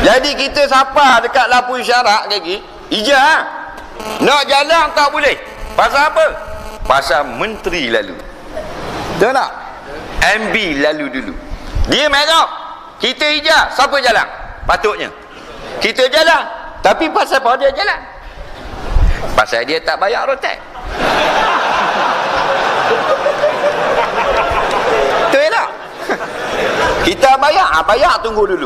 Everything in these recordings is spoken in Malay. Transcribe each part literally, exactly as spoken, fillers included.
Jadi kita siapa dekat lampu isyarat lagi, ijah. Nak jalan tak boleh. Pasal apa? Pasal menteri lalu. Betul tak? M B lalu dulu. Dia merah, kita ijah, siapa jalan? Patutnya kita jalan. Tapi pasal apa dia jalan? Pasal dia tak bayar rotek. Betul tak? Kita bayar, ah, bayar tunggu dulu.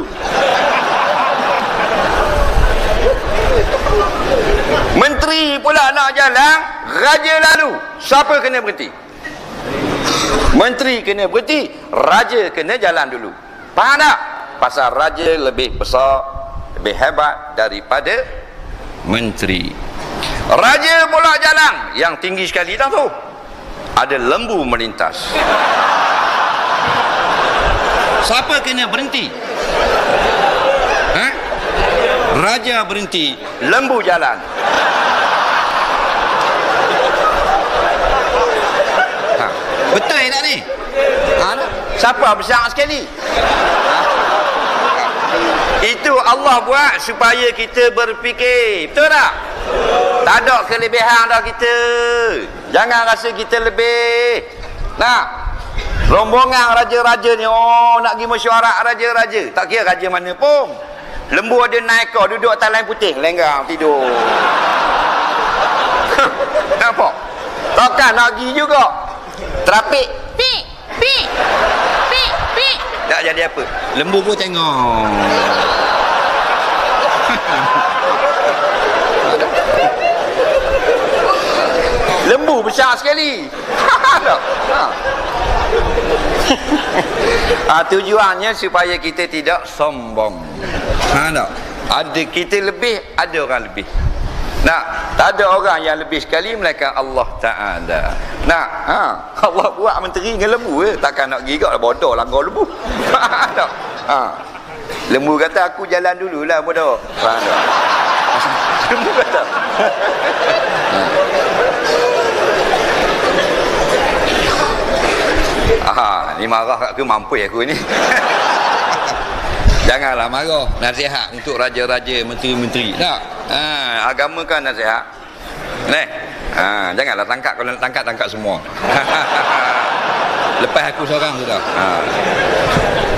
Menteri pula nak jalan, raja lalu, siapa kena berhenti? Menteri kena berhenti, raja kena jalan dulu. Faham tak? Pasal raja lebih besar, lebih hebat daripada menteri. Raja pula jalan, yang tinggi sekali dah tu, ada lembu melintas. Siapa kena berhenti? Ha? Raja berhenti, lembu jalan. Ha. Betul tak ni? Ha, siapa besar sekali? Ha? Itu Allah buat supaya kita berfikir. Betul tak? Tak ada kelebihan dah kita. Jangan rasa kita lebih. Nah, rombongan raja-raja ni, oh nak pergi mesyuarat raja-raja, tak kira raja mana pun. Lembu ada naik kau, duduk atas lain putih, lenggang tidur. Nampak? Takkan nak pergi juga. Trafik, pi pi pi pi, tak jadi apa. Lembu pun tengok. Lembu besar sekali. Ha. Ha, tujuannya supaya kita tidak sombong. Ha, tak? Ada kita lebih, ada orang lebih. Nah, tak ada orang yang lebih sekali melainkan Allah Ta'ala. Nah, ha, Allah buat menteri dengan lembu je. Takkan nak gigak lah, bodoh langgar lembu. Ha, tak? Ha. Lembu kata aku jalan dululah bodoh. Ha, tak? Lembu kata. Ha, ni marah kat aku, mampu aku ni. Janganlah marah. Nasihat untuk raja-raja, menteri-menteri. Tak? Ha, agama kan nasihat. Neh. Ha, janganlah tangkap, kalau nak tangkap, tangkap semua. Lepas aku seorang sudah. Ha.